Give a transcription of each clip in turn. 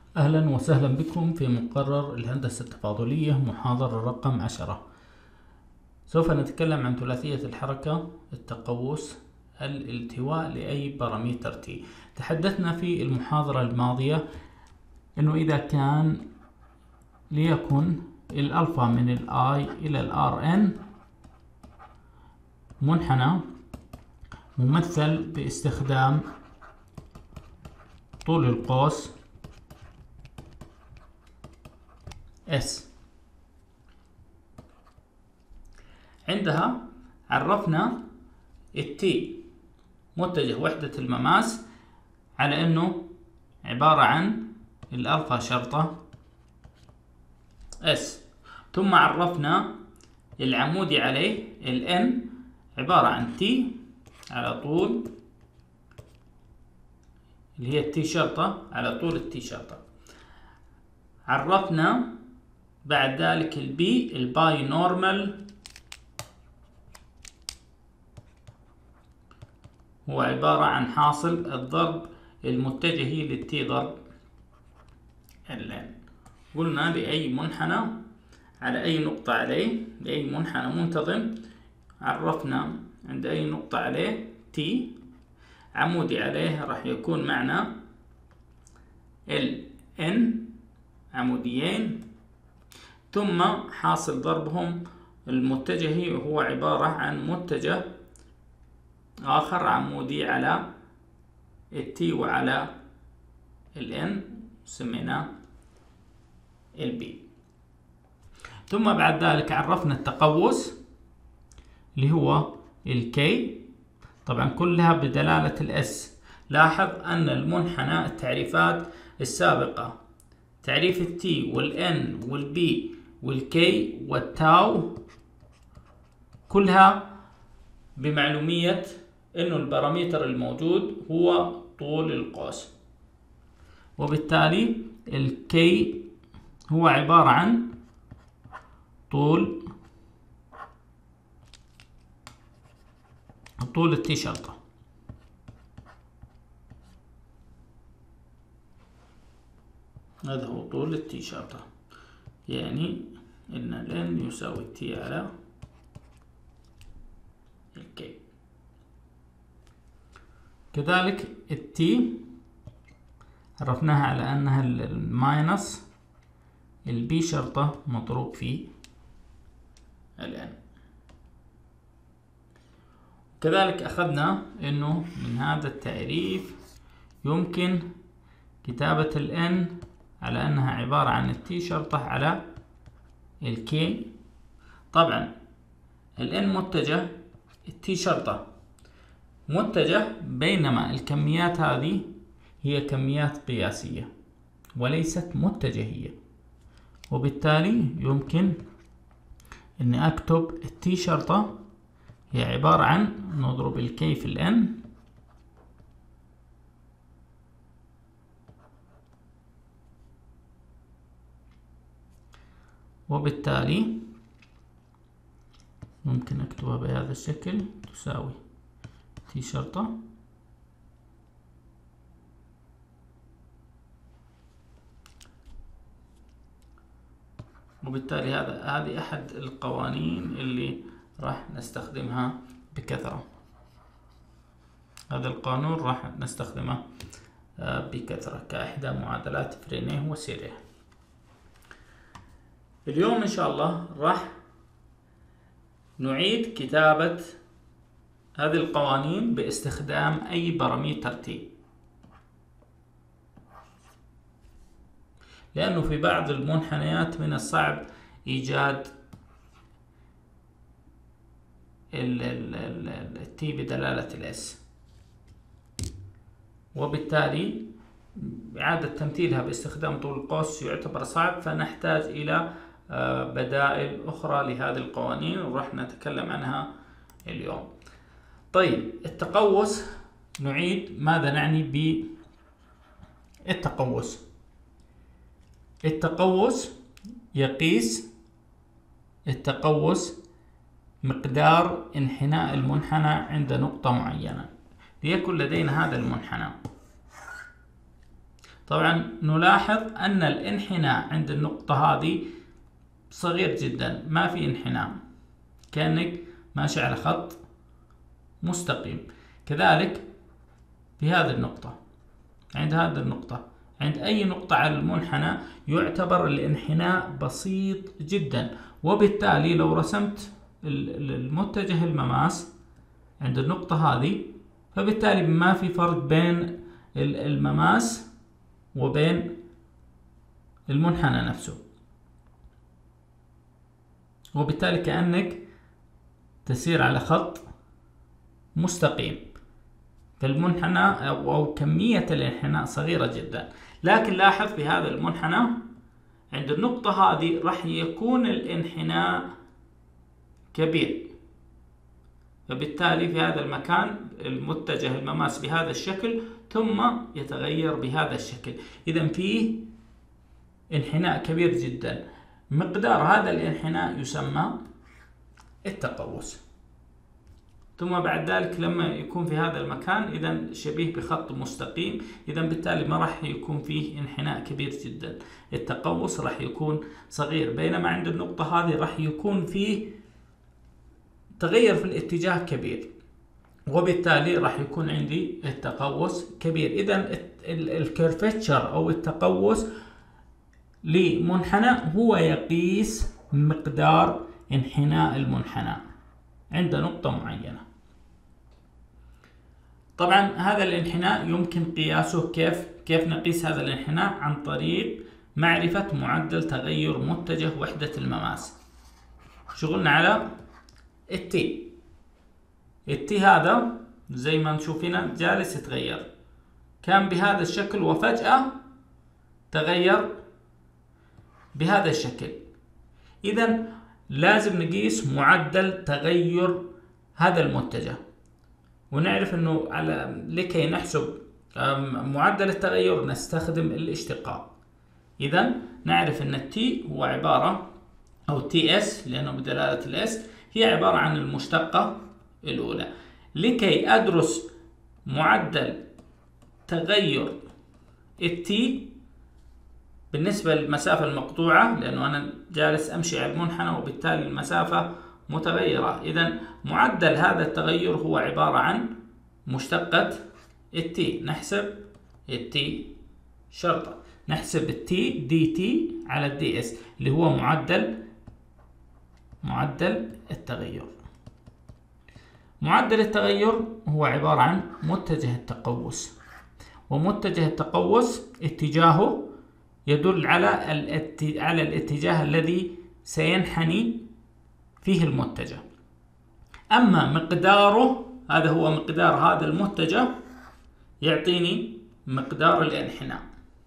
أهلا وسهلا بكم في مقرر الهندسة التفاضلية محاضرة رقم 10. سوف نتكلم عن ثلاثية الحركة، التقوس، الالتواء لأي بارامتر t. تحدثنا في المحاضرة الماضية أنه إذا كان ليكن الألفا من الآي إلى الRn منحنى ممثل باستخدام طول القوس S. عندها عرفنا التي متجه وحدة المماس على انه عبارة عن الالفا شرطة S، ثم عرفنا العمودي عليه الN عبارة عن تي على طول اللي هي التي شرطة على طول التي شرطة. عرفنا بعد ذلك البي الباي نورمال هو عبارة عن حاصل الضرب المتجهي للتي ضرب اللين. قلنا لأي منحنى على أي نقطة عليه، لأي منحنى منتظم عرفنا عند أي نقطة عليه تي عمودي عليه راح يكون معنا ال n عموديين، ثم حاصل ضربهم المتجهي هو عبارة عن متجه آخر عمودي على التي وعلى الN سميناه البي. ثم بعد ذلك عرفنا التقوس اللي هو الكي، طبعا كلها بدلالة الاس. لاحظ أن المنحنى التعريفات السابقة تعريف التي والN والبي والكي والتاو كلها بمعلومية انه البارامتر الموجود هو طول القوس، وبالتالي الكي هو عبارة عن طول التي شرطة. هذا هو طول التي شرطة، يعني ان ال n يساوي t على الكي. كذلك التي عرفناها على انها الماينس البي شرطة مضروب في الN. كذلك اخذنا انه من هذا التعريف يمكن كتابة الN على انها عبارة عن التي شرطة على الكي. طبعا الN متجه، التي شرطة متجه، بينما الكميات هذه هي كميات قياسية وليست متجهية، وبالتالي يمكن اني اكتب التي شرطة هي عبارة عن نضرب الكي في الN وبالتالي ممكن اكتبها بهذا الشكل تساوي تي شرطة وبالتالي هذه أحد القوانين اللي راح نستخدمها بكثرة. هذا القانون راح نستخدمه بكثرة كإحدى معادلات فرينيه وسيريه. اليوم إن شاء الله راح نعيد كتابة هذه القوانين باستخدام أي بارامتر تي، لأنه في بعض المنحنيات من الصعب إيجاد التي بدلالة الاس، وبالتالي إعادة تمثيلها باستخدام طول القوس يعتبر صعب، فنحتاج إلى بدائل أخرى لهذه القوانين وراح نتكلم عنها اليوم. طيب التقوس، نعيد ماذا نعني بالتقوس. التقوس يقيس مقدار انحناء المنحنى عند نقطة معينة. ليكن لدينا هذا المنحنى، طبعا نلاحظ أن الانحناء عند النقطة هذه صغير جدا، ما في انحناء، كأنك ماشي على خط مستقيم. كذلك في هذه النقطة، عند هذه النقطة، عند أي نقطة على المنحنى يعتبر الانحناء بسيط جدا، وبالتالي لو رسمت المتجه المماس عند النقطة هذه، فبالتالي ما في فرق بين المماس وبين المنحنى نفسه، وبالتالي كأنك تسير على خط مستقيم. فالمنحنى أو كمية الانحناء صغيرة جدا. لكن لاحظ في هذا المنحنى عند النقطة هذه راح يكون الانحناء كبير، فبالتالي في هذا المكان المتجه المماس بهذا الشكل ثم يتغير بهذا الشكل. إذا فيه انحناء كبير جدا. مقدار هذا الانحناء يسمى التقوس. ثم بعد ذلك لما يكون في هذا المكان إذا شبيه بخط مستقيم، إذا بالتالي ما راح يكون فيه انحناء كبير جدا، التقوس راح يكون صغير. بينما عند النقطة هذه راح يكون فيه تغير في الاتجاه كبير، وبالتالي راح يكون عندي التقوس كبير. إذا الكيرفتشر أو التقوس لمنحنى هو يقيس مقدار انحناء المنحنى عند نقطة معينة. طبعا هذا الانحناء يمكن قياسه كيف نقيس هذا الانحناء؟ عن طريق معرفة معدل تغير متجه وحدة المماس. شغلنا على التي هذا زي ما نشوف هنا جالس يتغير، كان بهذا الشكل وفجأة تغير بهذا الشكل. إذا لازم نقيس معدل تغير هذا المتجه، ونعرف انه لكي نحسب معدل التغير نستخدم الاشتقاق. اذا نعرف ان التي هو عبارة او تي اس لانه بدلالة الاس هي عبارة عن المشتقة الاولى. لكي ادرس معدل تغير التي بالنسبة للمسافة المقطوعة، لأنه أنا جالس أمشي على المنحنى وبالتالي المسافة متغيرة، إذا معدل هذا التغير هو عبارة عن مشتقة التي. نحسب التي شرطة، نحسب التي دي تي على الدي اس اللي هو معدل التغير. معدل التغير هو عبارة عن متجه التقوس، ومتجه التقوس اتجاهه يدل على الاتجاه الذي سينحني فيه المتجه. أما مقداره، هذا هو مقدار هذا المتجه، يعطيني مقدار الانحناء.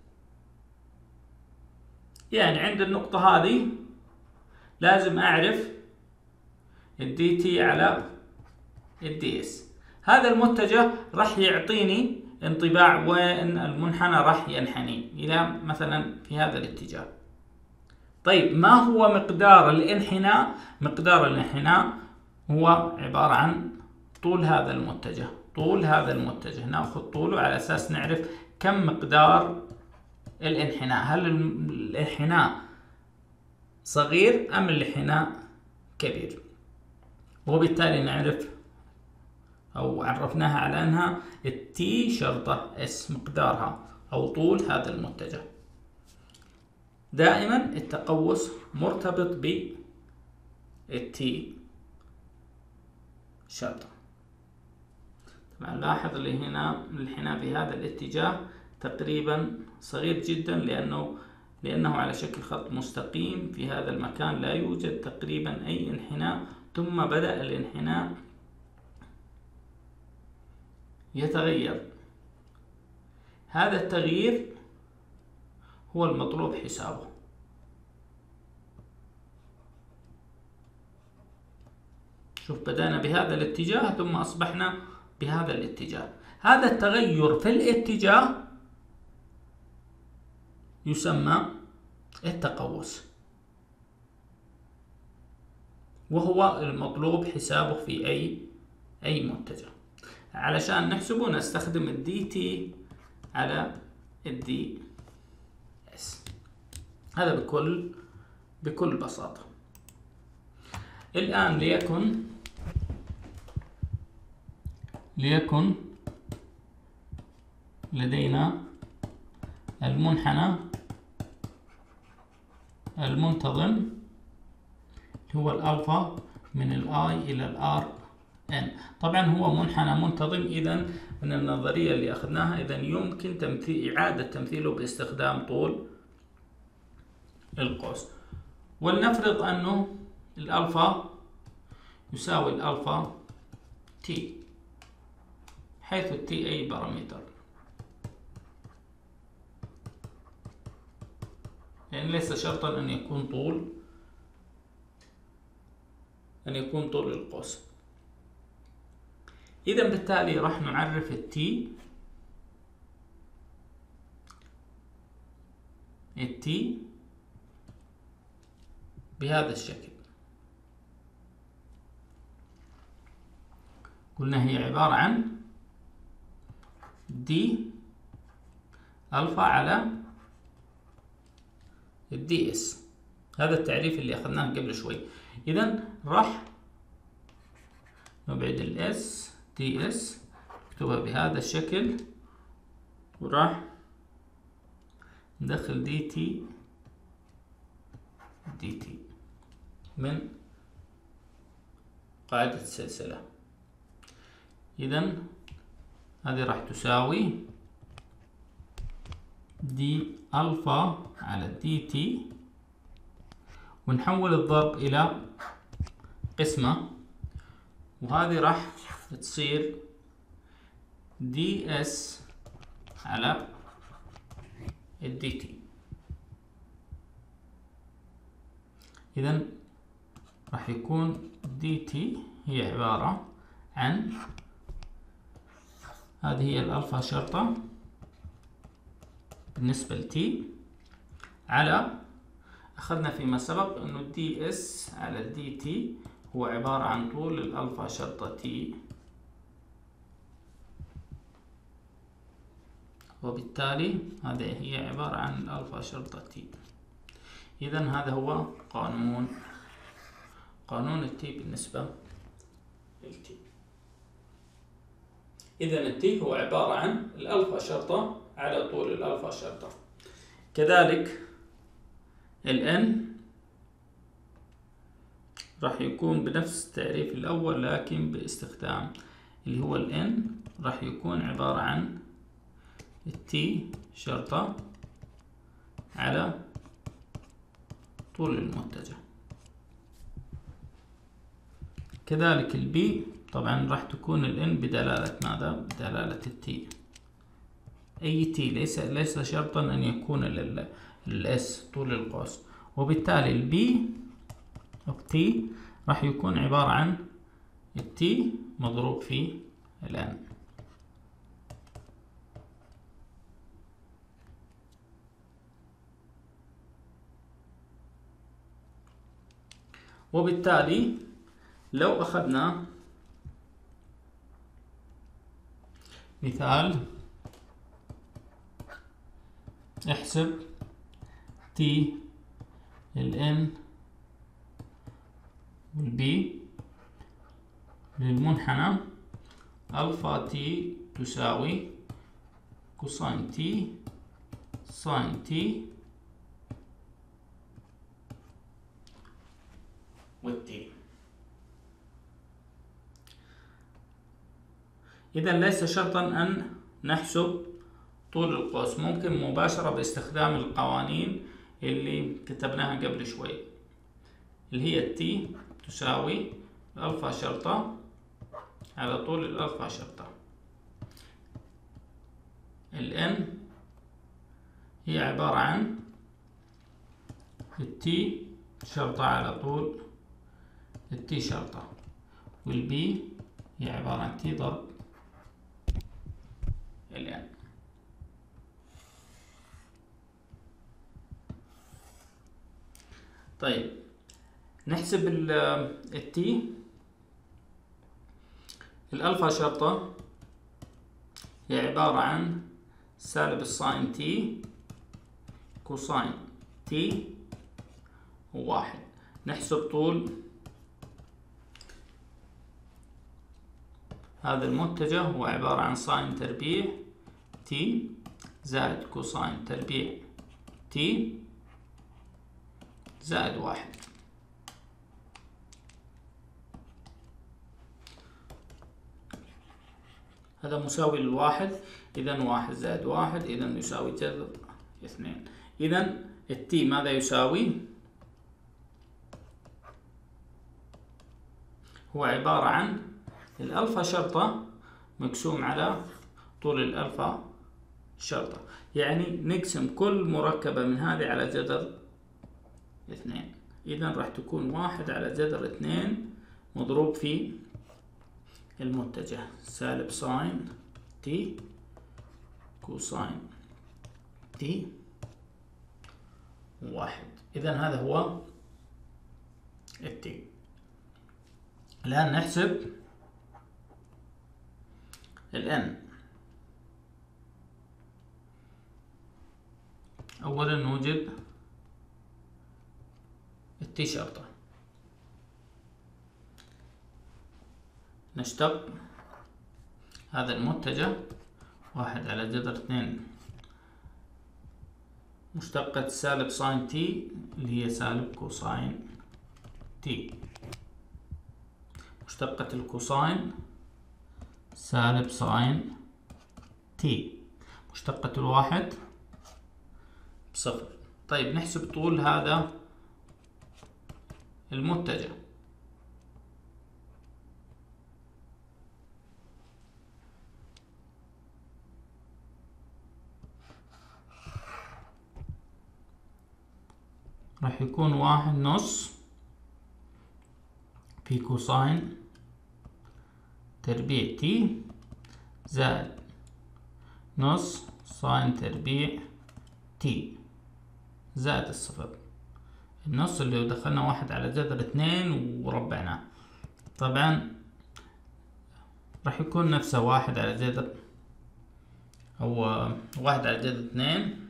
يعني عند النقطة هذه لازم أعرف الدي تي على الدي اس. هذا المتجه راح يعطيني انطباع وين المنحنى راح ينحني إلى مثلا في هذا الاتجاه. طيب ما هو مقدار الانحناء؟ مقدار الانحناء هو عبارة عن طول هذا المتجه. طول هذا المتجه ناخذ طوله على أساس نعرف كم مقدار الانحناء، هل الانحناء صغير أم الانحناء كبير، وبالتالي نعرف أو عرفناها على أنها التي شرطة اس مقدارها أو طول هذا المتجه. دائما التقوس مرتبط بالتي شرطة. طبعا لاحظ اللي هنا الانحناء في هذا الاتجاه تقريبا صغير جدا لأنه على شكل خط مستقيم. في هذا المكان لا يوجد تقريبا أي انحناء، ثم بدأ الانحناء يتغير. هذا التغيير هو المطلوب حسابه. شوف بدأنا بهذا الاتجاه ثم أصبحنا بهذا الاتجاه. هذا التغير في الاتجاه يسمى التقوس، وهو المطلوب حسابه في أي متجه. علشان نحسبه نستخدم الدي تي على الدي هذا بكل بساطة. الآن ليكن لدينا المنحنى المنتظم هو الألفا من الآي إلى الآر ان. طبعا هو منحنى منتظم، إذا من النظرية اللي أخذناها إذا يمكن إعادة تمثيله باستخدام طول القوس. ولنفرض أنه الألفا يساوي الألفا تي، حيث التي أي بارامتر، يعني ليس شرطا أن يكون طول القوس. إذا بالتالي راح نعرف التي بهذا الشكل. قلنا هي عبارة عن دي ألفا على الدي اس. هذا التعريف اللي أخذناه قبل شوي. إذا راح نبعد الاس دي اس، نكتبها بهذا الشكل، وراح ندخل دي تي من قاعدة السلسلة. إذا هذه راح تساوي دي ألفا على دي تي، ونحول الضرب إلى قسمة، وهذه راح تصير دي اس على الدي تي. إذا راح يكون دي تي هي عبارة عن، هذه هي الألفا شرطة بالنسبة لتي، على أخذنا فيما سبق أنه الدي اس على الدي تي هو عبارة عن طول الألفا شرطة تي، وبالتالي هذه هي عبارة عن الألفا شرطة تي. إذا هذا هو قانون التي بالنسبة للتي. إذا التي هو عبارة عن الألفا شرطة على طول الألفا شرطة. كذلك الان راح يكون بنفس التعريف الأول، لكن باستخدام اللي هو الان راح يكون عبارة عن التي شرطة على طول المتجه. كذلك البي طبعا راح تكون الان بدلالة ماذا؟ بدلالة التي. أي تي، ليس شرطا أن يكون الاس طول القوس، وبالتالي البي أو تي راح يكون عبارة عن التي مضروب في الان. وبالتالي لو أخذنا مثال، احسب تي الان والبي للمنحنى ألفا تي تساوي كوساين تي ساين تي والتي. إذا ليس شرطا أن نحسب طول القوس، ممكن مباشرة باستخدام القوانين اللي كتبناها قبل شوي، اللي هي التي تساوي الألفا شرطة على طول الألفا شرطة. الان هي عبارة عن التي شرطة على طول التي شرطة، والبي هي عبارة عن تي ضرب الان. طيب نحسب التي. الألفا شرطة هي عبارة عن سالب الساين تي كوساين تي وواحد. نحسب طول هذا المتجه، هو عبارة عن ساين تربيع تي زائد كوساين تربيع تي زائد واحد. هذا مساوي للواحد، إذا واحد زائد واحد إذا يساوي جذر اثنين. إذا التي ماذا يساوي؟ هو عبارة عن الألفا شرطة مقسوم على طول الألفا شرطة، يعني نقسم كل مركبة من هذه على جذر اثنين. إذا راح تكون واحد على جذر اثنين مضروب في المتجه سالب ساين تي كوساين تي واحد. إذا هذا هو التي. الآن نحسب الN. أولا نوجد التي شرطة، نشتق هذا المتجه واحد على جذر اثنين مشتقة سالب ساين تي اللي هي سالب كوساين تي، مشتقة الكوساين سالب ساين تي، مشتقة الواحد بصفر. طيب نحسب طول هذا المتجه. راح يكون واحد نص في كوساين تربيع تي زائد نص ساين تربيع تي زائد الصفر. النص اللي دخلنا واحد على جذر اثنين وربعناه، طبعا راح يكون نفسه واحد على جذر أو واحد على جذر اثنين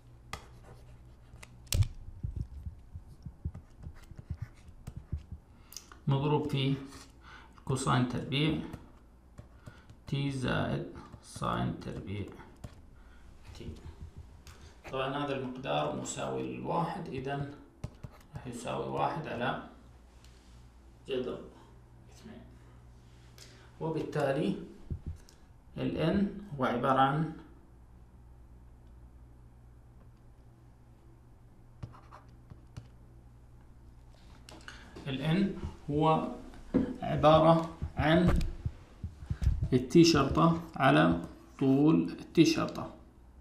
مضروب في كوساين تربيع تي زائد ساين تربيع تي. طبعا هذا المقدار مساوي للواحد، إذا راح يساوي واحد على جذر اثنين، وبالتالي ال N هو عبارة عن هو عبارة عن التي شرطة على طول التي شرطة.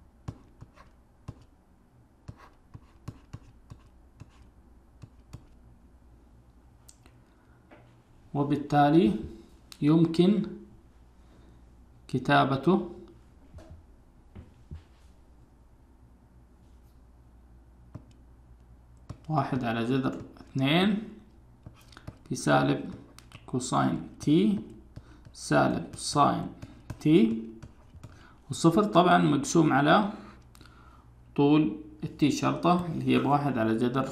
وبالتالي يمكن كتابته واحد على جذر اثنين في سالب كوساين تي سالب ساين تي، والصفر طبعا مقسوم على طول التي شرطة اللي هي بواحد على جذر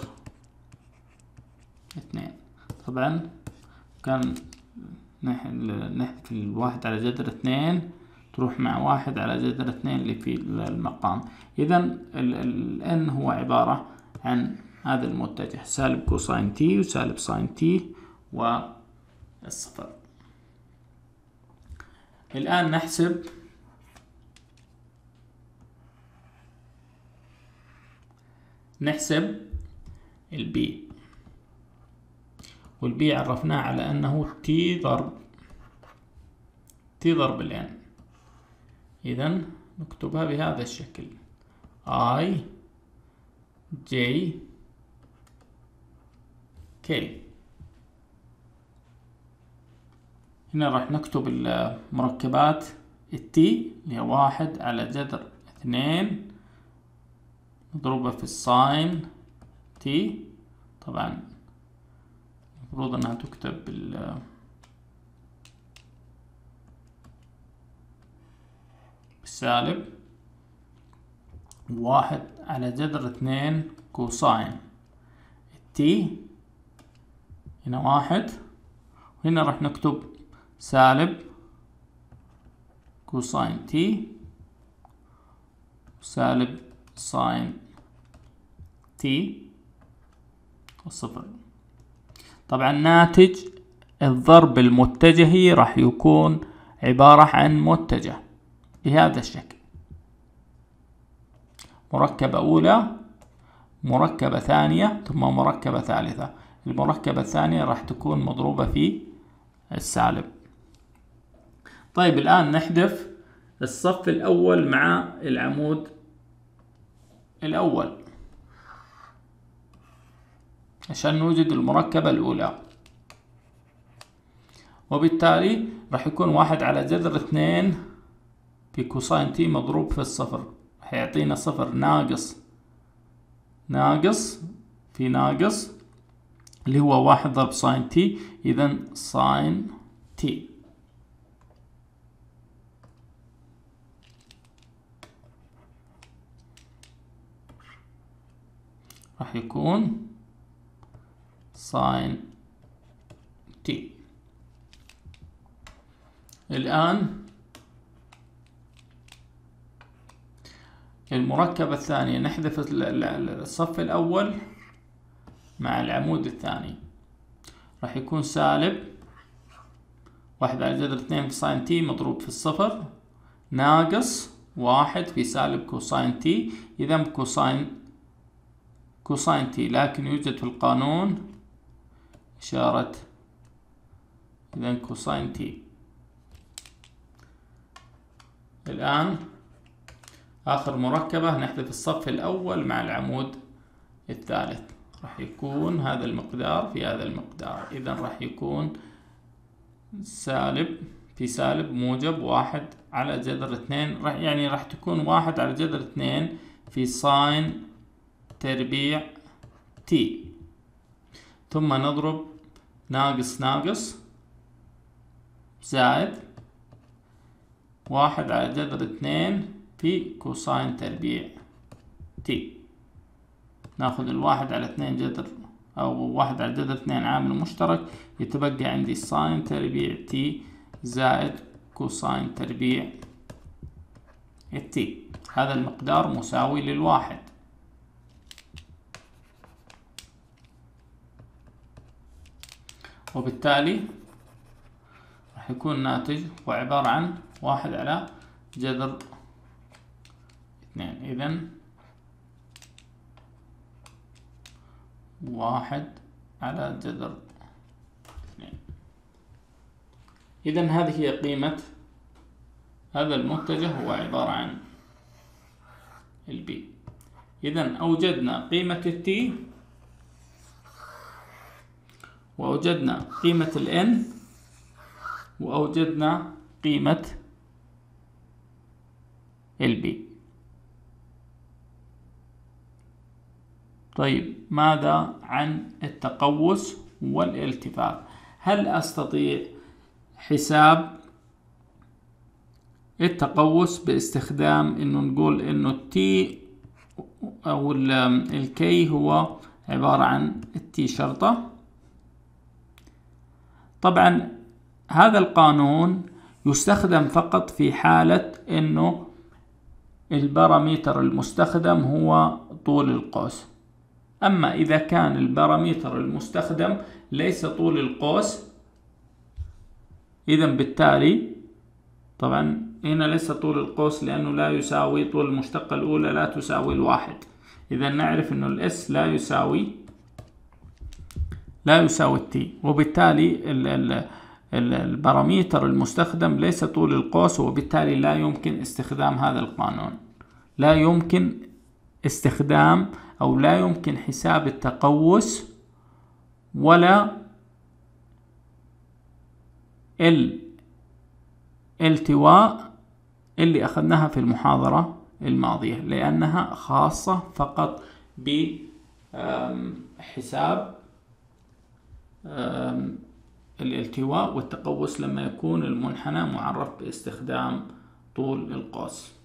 اثنين. طبعا كان نحذف الواحد على جذر اثنين تروح مع واحد على جذر اثنين اللي في المقام. إذا ال N هو عبارة عن هذا المتجه سالب كوساين تي وسالب ساين تي والصفر. الآن نحسب البي، والبي عرفناه على أنه تي ضرب الN. إذا نكتبها بهذا الشكل I J K. هنا راح نكتب المركبات التي اللي هي واحد على جذر اثنين مضروبة في الساين تي. طبعا المفروض انها تكتب بالسالب، واحد على جذر اثنين كوساين تي، هنا 1، وهنا راح نكتب سالب كوساين تي سالب ساين تي صفر. طبعا ناتج الضرب المتجهي راح يكون عبارة عن متجه بهذا الشكل، مركبة أولى، مركبة ثانية، ثم مركبة ثالثة. المركبة الثانية راح تكون مضروبة في السالب. طيب الآن نحذف الصف الأول مع العمود الأول عشان نوجد المركبة الأولى، وبالتالي راح يكون 1 على جذر 2 في كوساين تي مضروب في الصفر، راح يعطينا صفر ناقص في ناقص اللي هو 1 ضرب ساين تي، إذا ساين تي. راح يكون ساين تي. الآن المركبة الثانية نحذف الصف الأول مع العمود الثاني، راح يكون سالب 1 على جذر 2 في ساين تي مضروب في الصفر ناقص 1 في سالب كوساين تي، إذا كوساين تي، لكن يوجد في القانون إشارة إذا كوساين تي. الآن آخر مركبة نحذف الصف الأول مع العمود الثالث، راح يكون هذا المقدار في هذا المقدار، إذا راح يكون سالب في سالب موجب 1 على جذر 2، يعني راح تكون 1 على جذر 2 في ساين تربيع تي، ثم نضرب ناقص زائد 1 على جذر 2 في كوساين تربيع تي. ناخذ 1 على 2 جذر أو 1 على جذر 2 عامل مشترك، يتبقى عندي ساين تربيع تي زائد كوساين تربيع التي، هذا المقدار مساوي للواحد. وبالتالي راح يكون الناتج هو عبارة عن 1 على جذر 2، إذن 1 على جذر 2. إذن هذه هي قيمة هذا المتجه، هو عبارة عن البي. إذن أوجدنا قيمة التي، وأوجدنا قيمة الN، وأوجدنا قيمة البي. طيب ماذا عن التقوس والالتفاف؟ هل أستطيع حساب التقوس باستخدام إنه نقول إنه التي أو الكي هو عبارة عن التي شرطة؟ طبعا هذا القانون يستخدم فقط في حالة إنه البارامتر المستخدم هو طول القوس. أما إذا كان البارامتر المستخدم ليس طول القوس، إذا بالتالي طبعا هنا ليس طول القوس لأنه لا يساوي طول المشتقة الأولى لا تساوي 1، إذا نعرف إنه الإس لا يساوي التي، وبالتالي البارامتر المستخدم ليس طول القوس، وبالتالي لا يمكن استخدام هذا القانون، لا يمكن استخدام أو لا يمكن حساب التقوس ولا الالتواء اللي أخذناها في المحاضرة الماضية، لأنها خاصة فقط بحساب الالتواء والتقوس لما يكون المنحنى معرف باستخدام طول القوس.